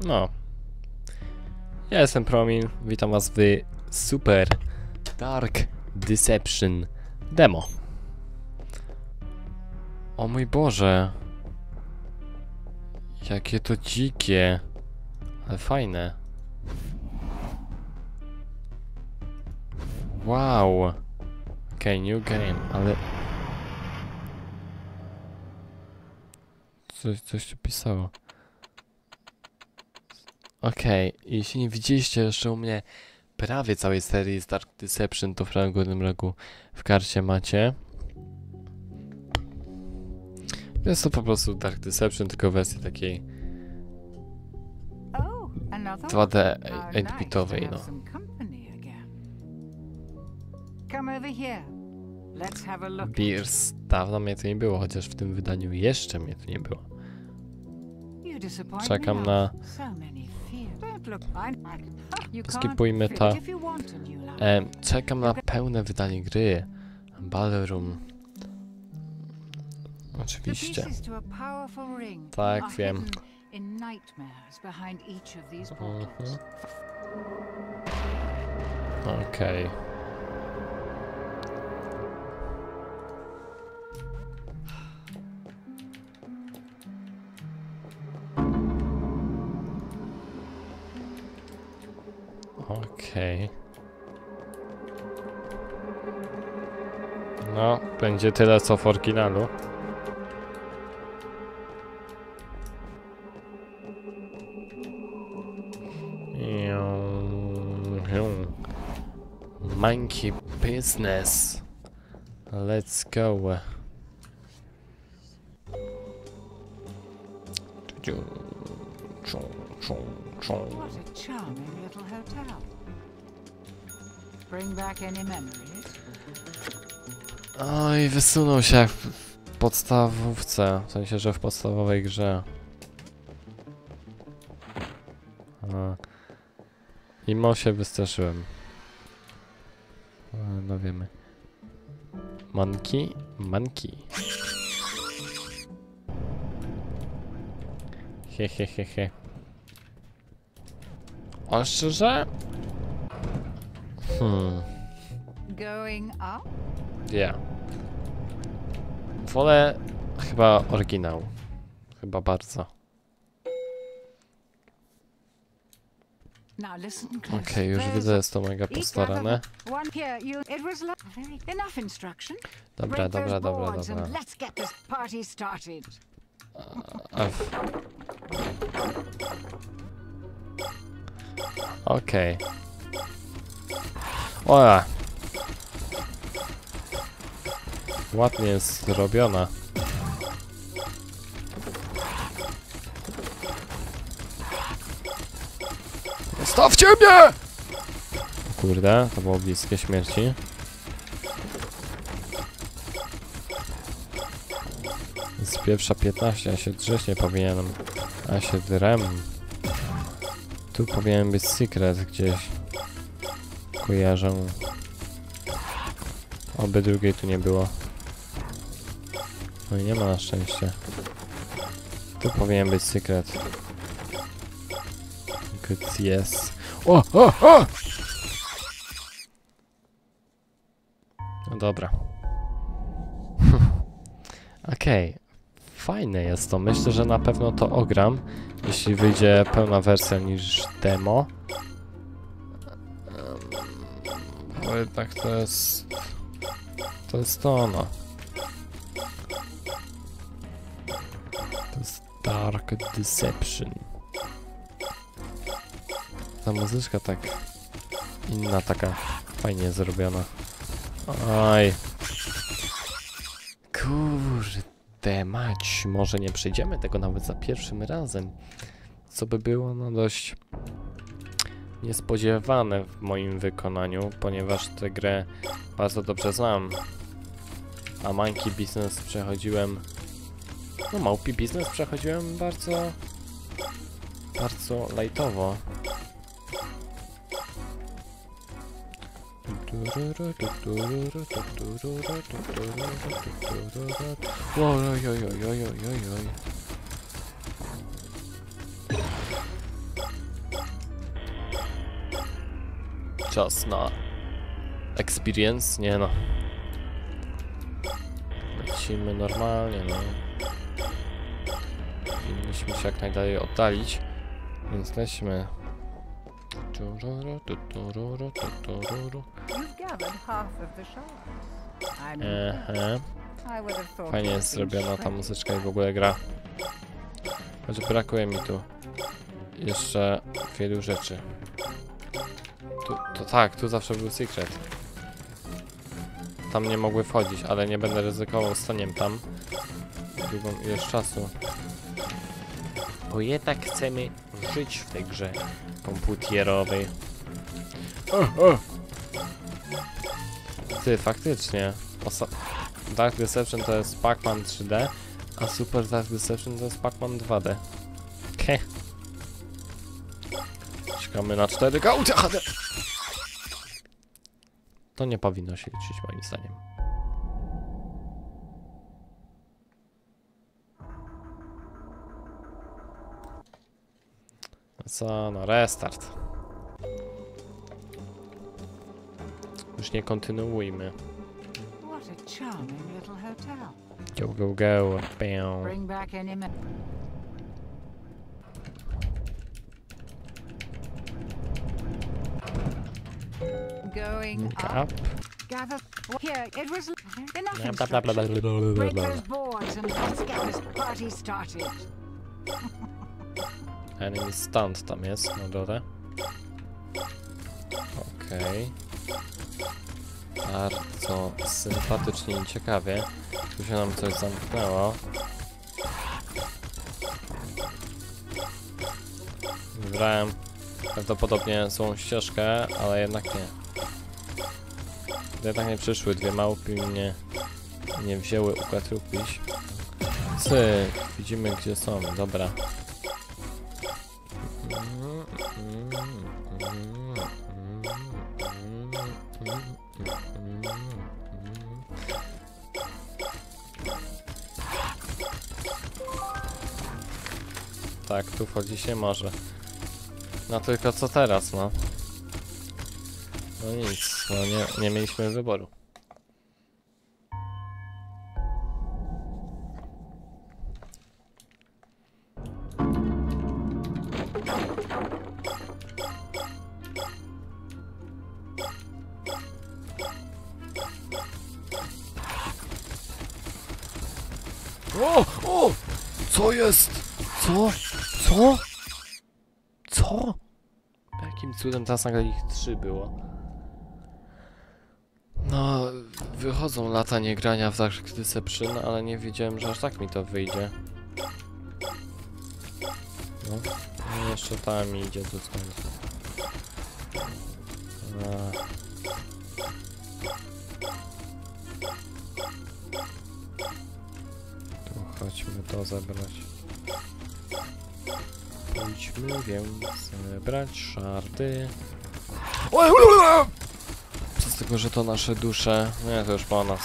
No. Ja jestem Promin, witam was w Super Dark Deception demo. O mój Boże. Jakie to dzikie. Ale fajne. Wow. Okej, new game, ale... Coś tu pisało. Okej, jeśli nie widzieliście jeszcze u mnie prawie całej serii z Dark Deception, to w prawym górnym rogu w karcie macie. Jest to po prostu Dark Deception, tylko w wersji takiej 2D 8-bitowej, no. Beers, dawno mnie tu nie było, chociaż w tym wydaniu jeszcze mnie tu nie było. Czekam na... Skipujmy to. Czekam na pełne wydanie gry. Ballroom. Oczywiście. Tak, wiem. Okej. Okej. No, będzie tyle co w oryginalu. Monkey business. Let's go. What a charming little hotel. Bring back any memories? Oj, wysunął się jak w podstawówce. W sensie, że w podstawowej grze. Mimo się wystraszyłem. No wiemy. Monkey? Monkey. Hehehehe. O, szczerze? Going up? Yeah. Wolę chyba oryginał. Chyba bardzo. Okej, już widzę, jest to mega postarane. Dobra. Okej. Ola! Ładnie jest zrobiona. Zostawcie mnie! Kurde, to było bliskie śmierci. Z pierwsza 15, ja się drzeć nie powinienem. A się drem. Tu powinien być secret gdzieś. Kojarzę. Oby drugiej tu nie było. No i nie ma na szczęście. Tu powinien być secret. Good, yes. O! No dobra. Okej. Fajne jest to. Myślę, że na pewno to ogram. Jeśli wyjdzie pełna wersja niż demo. Bo jednak to jest... To jest to ono. To jest Dark Deception. Ta muzyczka tak... Inna taka... Fajnie zrobiona. Oj. Kurde mać. Może nie przejdziemy tego nawet za pierwszym razem. Co by było no dość... niespodziewane w moim wykonaniu, ponieważ tę grę bardzo dobrze znam. A Monkey Business przechodziłem... No, Małpi Business przechodziłem bardzo lightowo. czas na experience, nie no. Lecimy normalnie, no. Powinniśmy się jak najdalej oddalić, więc lecimy. Fajnie jest zrobiona ta muzyczka i w ogóle gra. Choć brakuje mi tu jeszcze wielu rzeczy. Tu zawsze był secret. Tam nie mogły wchodzić, ale nie będę ryzykował staniem tam długą ilość czasu. Bo jednak chcemy żyć w tej grze komputerowej. Ty, faktycznie. Dark Deception to jest Pac-Man 3D, a Super Dark Deception to jest Pac-Man 2D. Heh. Czekamy na 4K. To nie powinno się liczyć moim zdaniem. Co? No restart. Już nie kontynuujmy. What a charming little hotel. Go, go, go. Bam. Bring back any going up. Gather here. It was enough instruction. Break those boards and let's get this party started. Enemy stand tam jest na dole. Okej. Bardzo sympatycznie i ciekawie. Tu się nam coś zamknęło. Wybrałem prawdopodobnie złą ścieżkę, ale jednak nie. Jednak nie przyszły, dwie małpy mnie nie wzięły ukatrupić. Cyk, widzimy gdzie są, dobra. Tak, tu wchodzi się może. No tylko co teraz, no? No nic, no nie mieliśmy wyboru. O! Co jest? Co? Co? Co? Jakim cudem teraz nagle ich 3 było? No, wychodzą lata niegrania w Dark Deception, ale nie wiedziałem, że aż tak mi to wyjdzie. No, jeszcze tam idzie do skońca. Tu chodźmy to zebrać. Pójdźmy więc zebrać szardy. Przez tego, że to nasze dusze. Nie, to już po nas.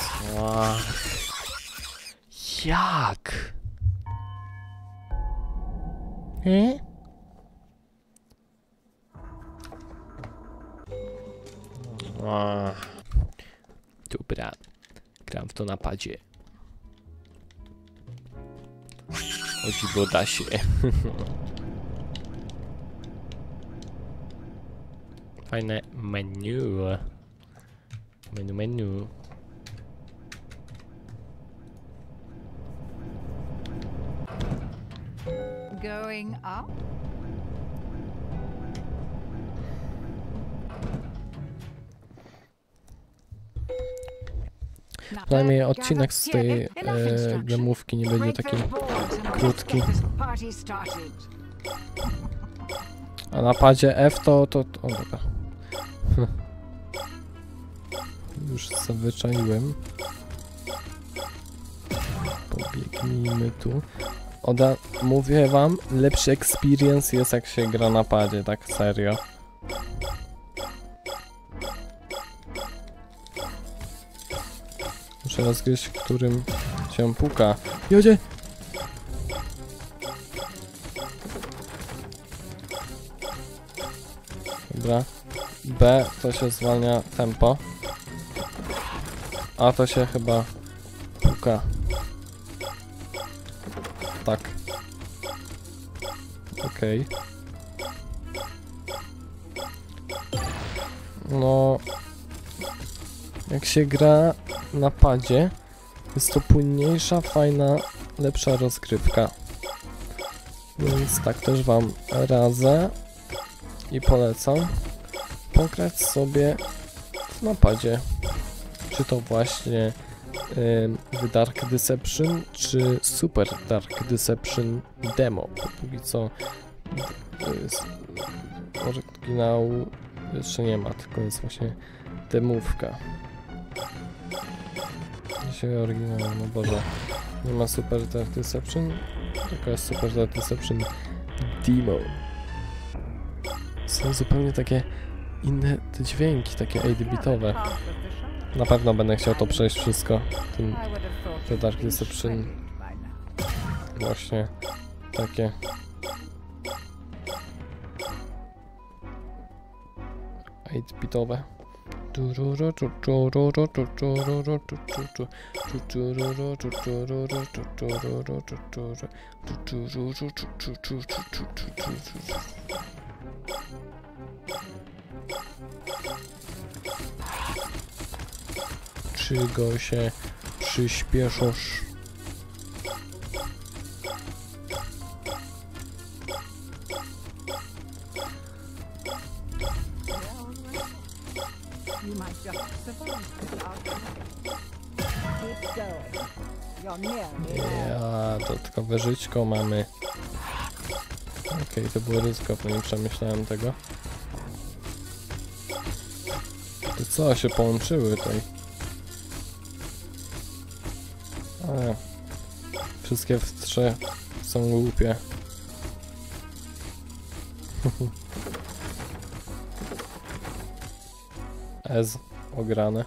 Jak? Dobra. Gram w to na padzie. Chodzi, bo da się. Fajne menu. Menu. Going up. Przynajmniej odcinek z tej demówki nie będzie taki krótki. A na padzie F to... O, dobra. Już zawyczaiłem. Pobiegnijmy tu. Mówię wam, lepszy experience jest jak się gra na padzie, tak serio. Muszę rozgryźć, którym się puka. Jodzie! Dobra. B to się zwalnia tempo. A to się chyba puka. Tak. Okej. No... Jak się gra na padzie, jest to płynniejsza, fajna, lepsza rozgrywka. Więc tak też wam radzę i polecam pograć sobie w napadzie. Czy to właśnie w Dark Deception, czy Super Dark Deception Demo. Póki co oryginału jeszcze nie ma, tylko jest właśnie demówka. Dzisiaj oryginał, no Boże. Nie ma Super Dark Deception, tylko jest Super Dark Deception Demo. Są zupełnie takie inne te dźwięki, takie 8-bitowe. Na pewno będę chciał to przejść wszystko. Te Dark Deception. Właśnie takie. Bitowe. Czy go się przyspieszysz? You might just survive. Keep going. You're nearly there. Ja, dodatkowe żyćko mamy. Okej, to było ryzykowne, nie przemyślałem tego. To co, się połączyły tutaj? Ale wszystkie w trzech są głupie. Ez ograne.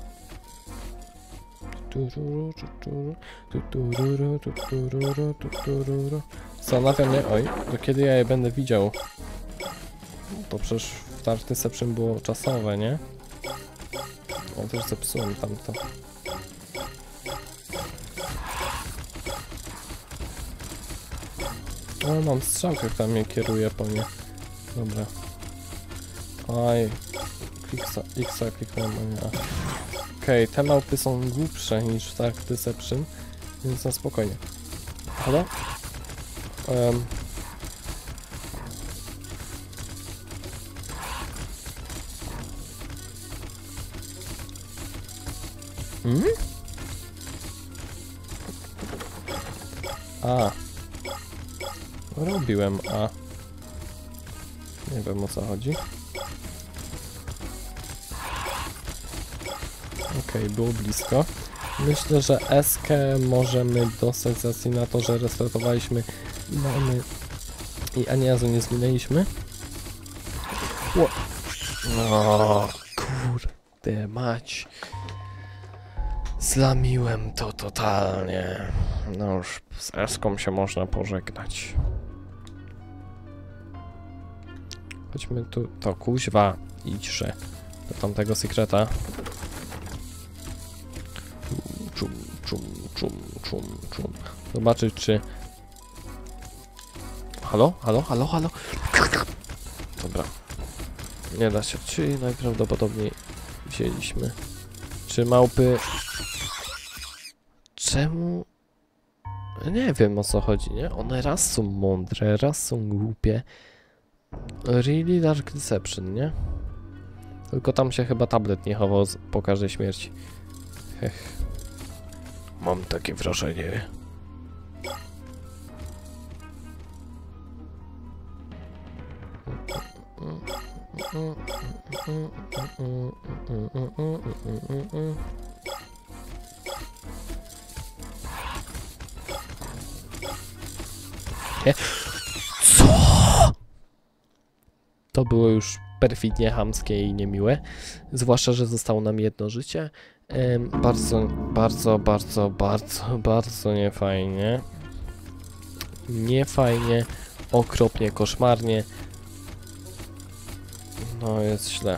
Zastanawiam mnie, oj, do kiedy ja je będę widział? To przecież w Dark Deception było czasowe, nie? Ja też zepsułem tamto. O, mam strzałkę, która mnie kieruje po nie. Dobra. Oj. Xa kliknąłem, a nie. Okej, te małpy są głupsze niż w Dark Deception, więc na spokojnie. Halo? A. Robiłem A. Nie wiem, o co chodzi. Okej, było blisko. Myślę, że S-kę możemy dostać z racji na to, że restartowaliśmy i mamy... I ani razu nie zginęliśmy. No, kurde mać. Zlamiłem to totalnie. No już z S-ką się można pożegnać. Chodźmy tu... To kuźwa, idźże do tamtego sekreta. Czum. Zobaczyć, czy... Halo? Dobra. Nie da się. Czyli najprawdopodobniej wzięliśmy. Czy małpy... Czemu... Nie wiem, o co chodzi, nie? One raz są mądre, raz są głupie. Really Dark Deception, nie? Tylko tam się chyba tablet nie chował po każdej śmierci. Hech. Mam takie wrażenie. Co? To było już perfidnie chamskie i niemiłe. Zwłaszcza, że zostało nam jedno życie. Bardzo niefajnie. Niefajnie, okropnie, koszmarnie. No jest źle.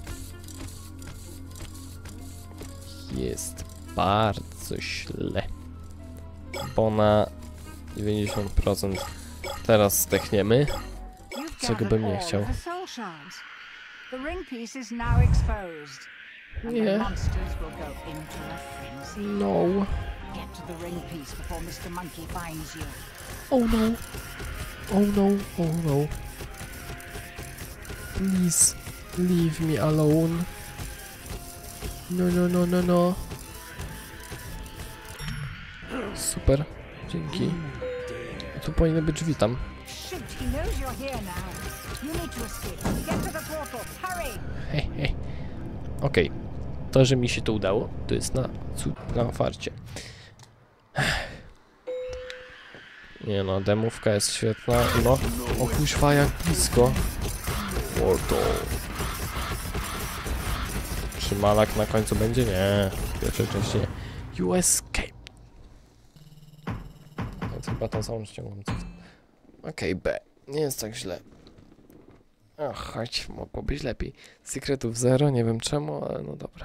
Jest bardzo źle. Bo na 90% teraz zdechniemy. You've Czego gathered bym nie all chciał. of the soul shards. The ring piece is now exposed. And Nie. the monsters will go into a frenzy. No. Get to the ring piece before Mr. Monkey finds you. Oh no. Oh no. Oh no. Please. Leave me alone. No, no, no, no, no. Super. Dzięki. Tu powinny być drzwi tam. Shoot, he knows you're here now. You need to escape. Get to the portal. Hurry! Hej, hej. Okej. To, że mi się to udało, to jest na farcie. Nie no, demówka jest świetna. No, o kuźwa, jak blisko. Mordo. Czy Malak na końcu będzie? Nie. Pierwszej części nie. You escape. To chyba tą samą ściągam. Okej, B. Nie jest tak źle. Ach, chodź, mogło być lepiej. Sekretów 0, nie wiem czemu, ale no dobra.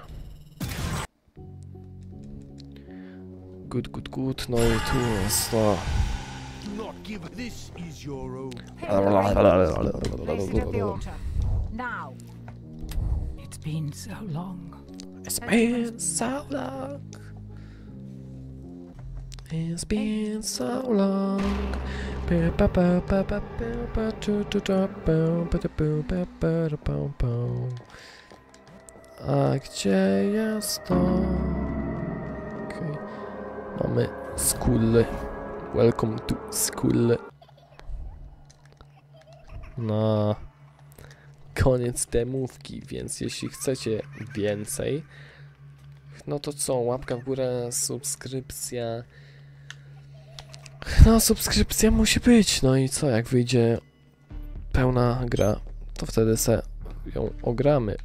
Good, good, good. No i tu jest to. This is your own. Place it at the altar. Now. It's been so long. It's been so long. It's been so long. A gdzie jest to? Okay. Mamy school. Welcome to school. No. Koniec demówki, więc jeśli chcecie więcej, no to co? Łapka w górę, subskrypcja. No, subskrypcja musi być. No i co, jak wyjdzie pełna gra, to wtedy se ją ogramy.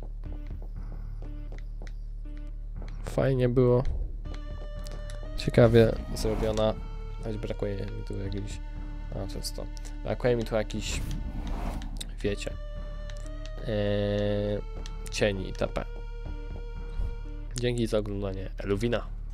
Fajnie było. Ciekawie zrobiona. Choć brakuje mi tu jakiś... A, to jest to. Brakuje mi tu jakiś... Wiecie. Cieni itp. Dzięki za oglądanie. Eluwina.